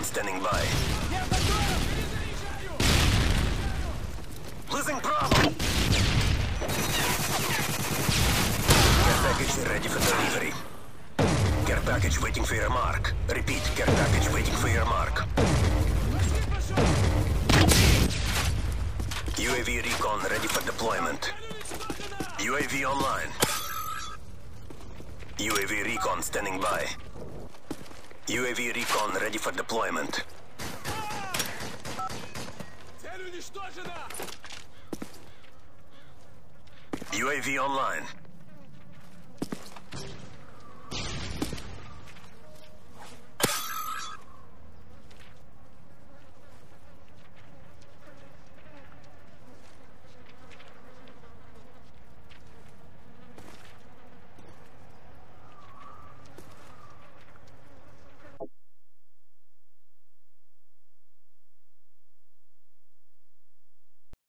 recon standing by. Losing Bravo! Care package ready for delivery. Care package waiting for your mark. Repeat, care package waiting for your mark. UAV recon ready for deployment. UAV online. UAV recon standing by. UAV recon ready for deployment. UAV online.